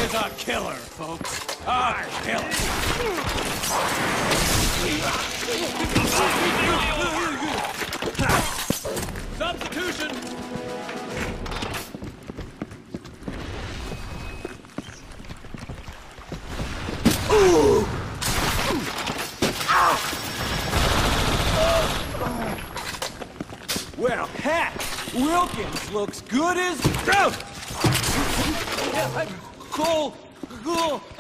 is a killer, folks. A killer. Substitution! Ooh! Well, heck! Wilkins looks good as... Cool!